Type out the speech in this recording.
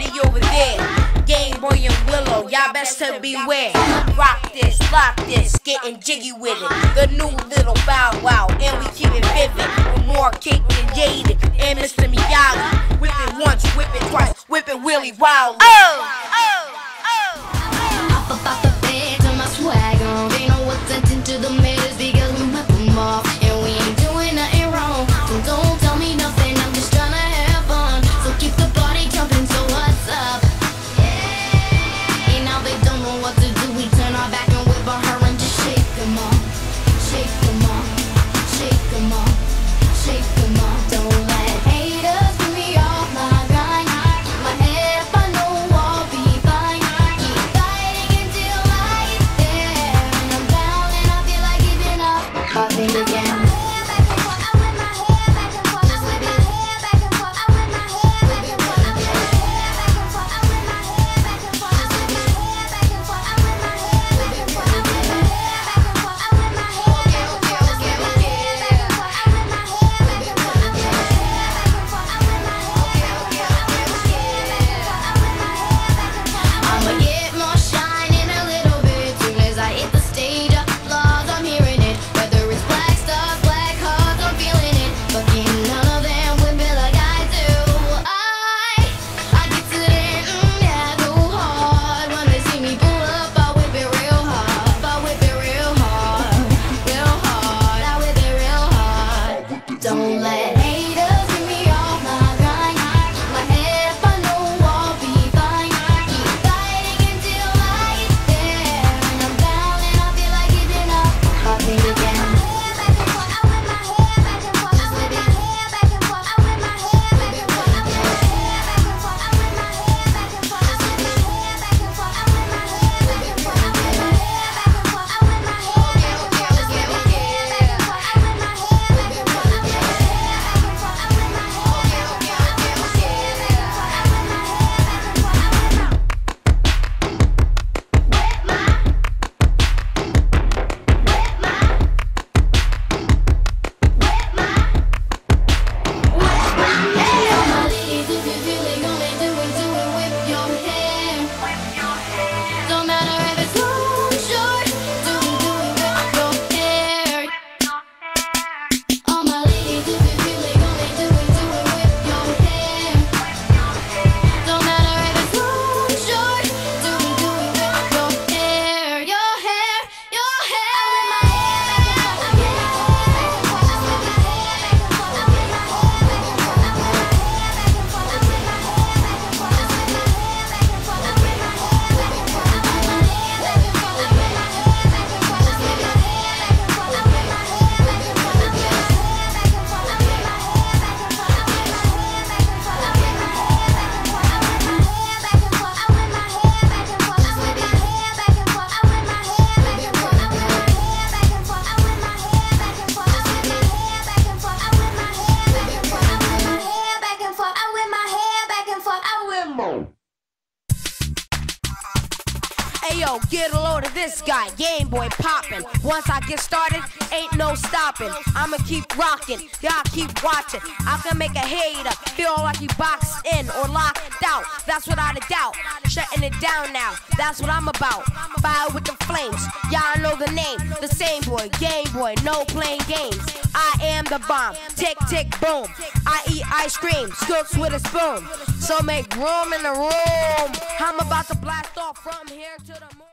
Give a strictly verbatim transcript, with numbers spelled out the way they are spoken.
party over there. Game Boy and Willow, y'all best to beware. Rock this, lock this, getting jiggy with it. The new little Bow Wow, and we keep it vivid. With more cake than Jaded, and Mister Miyagi. Whip it once, whip it twice, whip it really wild. Oh, oh, oh. Up about the bed to my swag on. They know what's into the middle because we whip them off. And we ain't doing nothing wrong, so don't tell me nothing. I'm just trying to have fun, so keep the party jumping. So what's up? And now they don't know what to do. We turn our back and whip on her and just shake them off. Shake them off. Shake them off. Shake them off. Don't let haters get me off my grind. Keep my head up, I know I'll be fine. Keep fighting until I get there. And I'm down and I feel like giving up. Popping again. Don't let haters get me off my grind. Keep my head up, I know I'll be fine. Keep fighting until I get there. And I'm down and I feel like giving up. Popping again. Hey yo, get a load of this guy, Game Boy poppin'. Once I get started, ain't no stopping. I'ma keep rocking, y'all keep watching. I can make a hater feel like he boxed in or locked out. That's without a doubt. Shutting it down now, that's what I'm about. Fire with the flames, y'all know the name. The same boy, Game Boy, no playing games. I am the bomb, tick tick boom. I eat ice cream, scoops with a spoon. So make room in the room. I'm about to blast off from here to the moon.